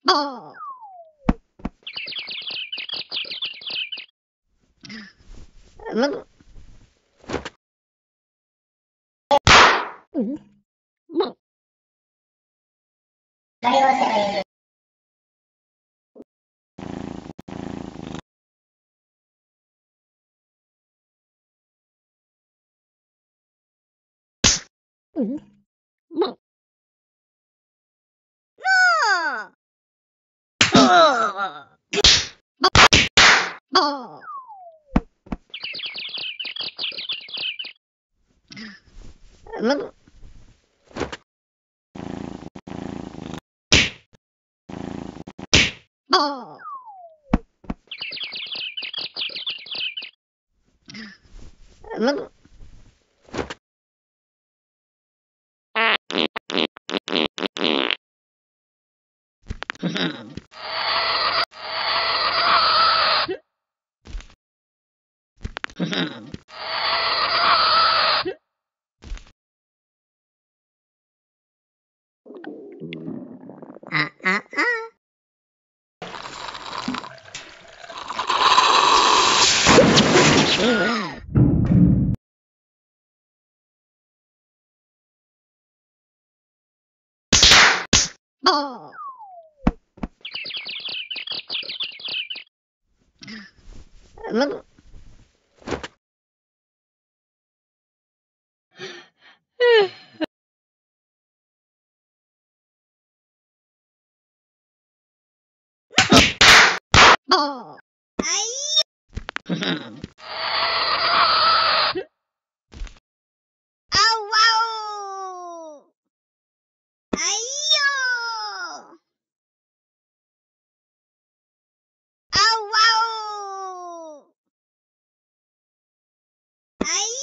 Oh. Look. Look. Look. Ah! Oh. Oh. Look. Oh. Look. Ah, ah, ah. Oh. Look. Oh. Ay! Aw, wow! Ayo! Aw, wow! Ay!